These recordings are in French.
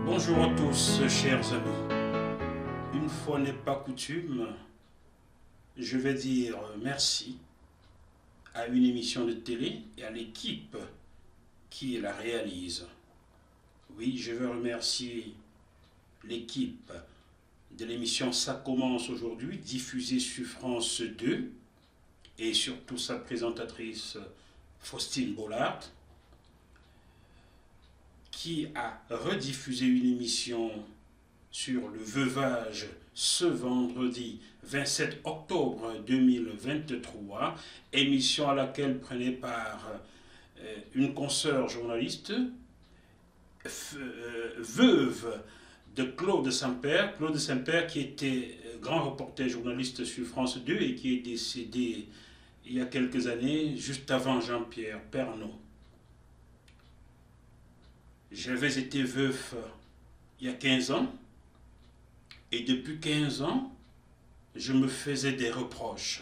Bonjour à tous, chers amis. Une fois n'est pas coutume, je vais dire merci à une émission de télé et à l'équipe qui la réalise. Oui, je veux remercier l'équipe de l'émission Ça commence aujourd'hui, diffusée sur France 2, et surtout sa présentatrice Faustine Bollard, qui a rediffusé une émission sur le veuvage ce vendredi 27 octobre 2023, émission à laquelle prenait part une consoeur journaliste, veuve de Claude Saint-Père. Claude Saint-Père qui était grand reporter journaliste sur France 2 et qui est décédé il y a quelques années, juste avant Jean-Pierre Pernaut. J'avais été veuf il y a 15 ans, et depuis 15 ans, je me faisais des reproches.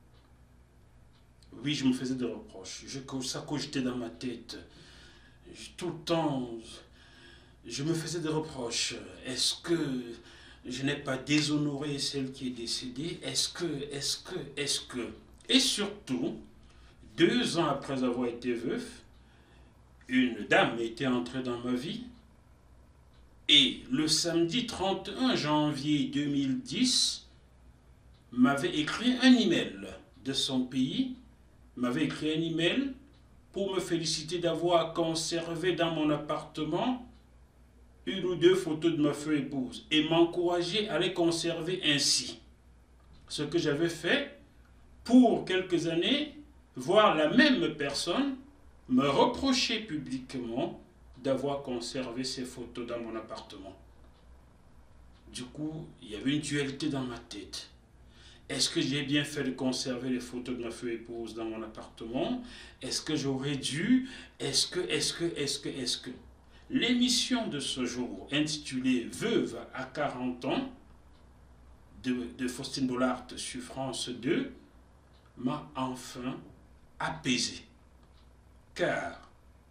Oui, je me faisais des reproches. Ça cogitait dans ma tête. Tout le temps, je me faisais des reproches. Est-ce que je n'ai pas déshonoré celle qui est décédée? Est-ce que... Et surtout, 2 ans après avoir été veuf, une dame était entrée dans ma vie. Et le samedi 31 janvier 2010, m'avait écrit un email de son pays, m'avait écrit un email pour me féliciter d'avoir conservé dans mon appartement une ou deux photos de ma future épouse et m'encourager à les conserver ainsi. Ce que j'avais fait pour quelques années, voir la même personne me reprocher publiquement d'avoir conservé ces photos dans mon appartement. Du coup, il y avait une dualité dans ma tête. Est-ce que j'ai bien fait de conserver les photos de ma future épouse dans mon appartement? Est-ce que j'aurais dû? Est-ce que l'émission de ce jour, intitulée Veuve à 40 ans, de Faustine Bollard sur France 2, m'a enfin apaisé. Car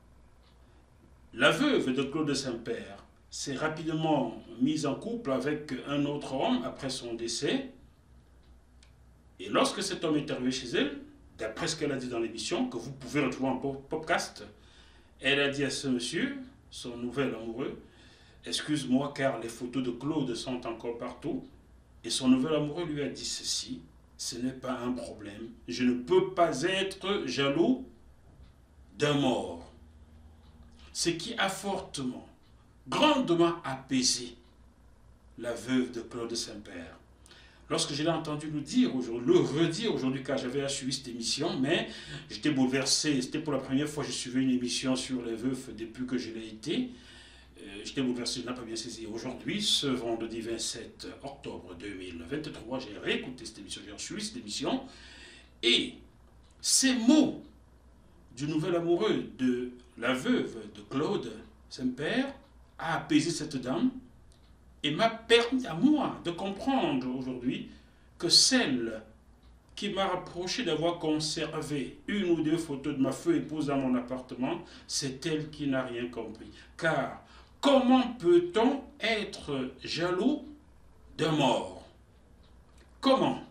la veuve de Claude Saint-Père s'est rapidement mise en couple avec un autre homme après son décès. Et lorsque cet homme est arrivé chez elle, d'après ce qu'elle a dit dans l'émission, que vous pouvez retrouver en podcast, elle a dit à ce monsieur, son nouvel amoureux, excuse-moi car les photos de Claude sont encore partout. Et son nouvel amoureux lui a dit ceci, ce n'est pas un problème, je ne peux pas être jaloux d'un mort. Ce qui a fortement, grandement apaisé la veuve de Claude Saint-Père. Lorsque je l'ai entendu le redire aujourd'hui, car j'avais suivi cette émission, mais j'étais bouleversé. C'était pour la première fois que je suivais une émission sur les veufs depuis que je l'ai été. J'étais bouleversé, je n'ai pas bien saisi. Aujourd'hui, ce vendredi 27 octobre 2023, j'ai réécouté cette émission, j'ai suivi cette émission. Et ces mots du nouvel amoureux de la veuve de Claude Saint-Père a apaisé cette dame et m'a permis à moi de comprendre aujourd'hui que celle qui m'a reproché d'avoir conservé une ou deux photos de ma future épouse dans mon appartement, c'est elle qui n'a rien compris. Car comment peut-on être jaloux d'un mort? Comment?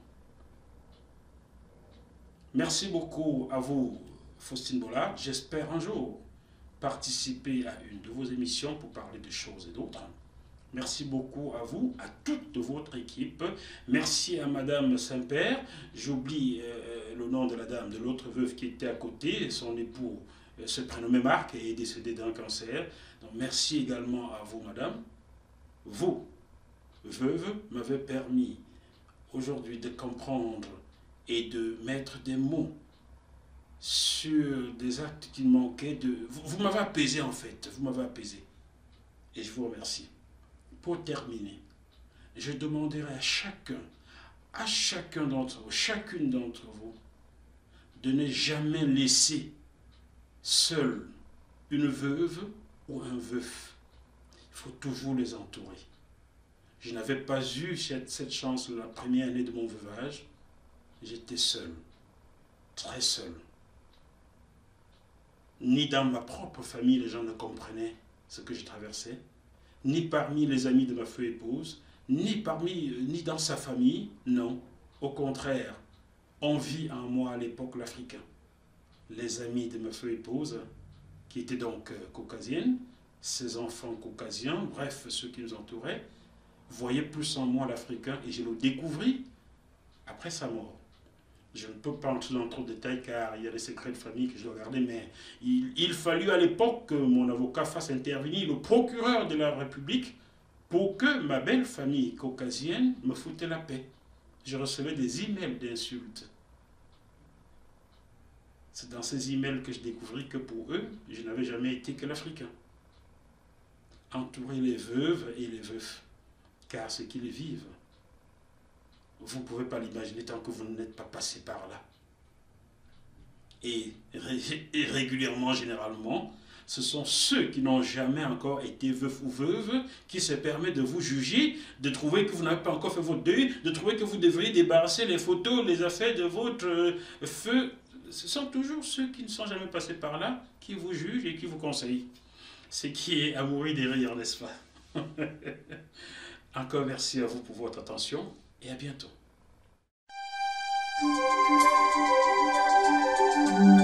Merci beaucoup à vous, Faustine Bollard. J'espère un jour participer à une de vos émissions pour parler de choses et d'autres. Merci beaucoup à vous, à toute votre équipe. Merci à Madame Saint-Père. J'oublie le nom de la dame, de l'autre veuve qui était à côté. Son époux se prénommait Marc et est décédé d'un cancer. Donc merci également à vous, Madame. Vous, veuve, m'avez permis aujourd'hui de comprendre et de mettre des mots sur des actes qui manquaient de... Vous m'avez apaisé en fait, vous m'avez apaisé. Et je vous remercie. Pour terminer, je demanderai à chacun d'entre vous, chacune d'entre vous, de ne jamais laisser seule une veuve ou un veuf. Il faut toujours les entourer. Je n'avais pas eu cette chance la première année de mon veuvage. J'étais seul, très seul. Ni dans ma propre famille, les gens ne comprenaient ce que je traversais. ni parmi les amis de ma feu épouse, ni dans sa famille, non. Au contraire, on vit en moi à l'époque l'Africain. Les amis de ma feu épouse, qui étaient donc caucasiennes, ses enfants caucasiens, bref, ceux qui nous entouraient, voyaient plus en moi l'Africain et je le découvris après sa mort. Je ne peux pas entrer dans trop de détails car il y a des secrets de famille que je dois garder, mais il fallut à l'époque que mon avocat fasse intervenir le procureur de la République pour que ma belle famille caucasienne me foutait la paix. Je recevais des emails d'insultes. C'est dans ces emails que je découvris que pour eux, je n'avais jamais été que l'Africain. Entourer les veuves et les veufs, car ce qu'ils vivent, vous ne pouvez pas l'imaginer tant que vous n'êtes pas passé par là. Et régulièrement, généralement, ce sont ceux qui n'ont jamais encore été veufs ou veuves qui se permettent de vous juger, de trouver que vous n'avez pas encore fait votre deuil, de trouver que vous devriez débarrasser les photos, les affaires de votre feu. Ce sont toujours ceux qui ne sont jamais passés par là qui vous jugent et qui vous conseillent. Ce qui est à mourir de rire, n'est-ce pas? Encore merci à vous pour votre attention et à bientôt.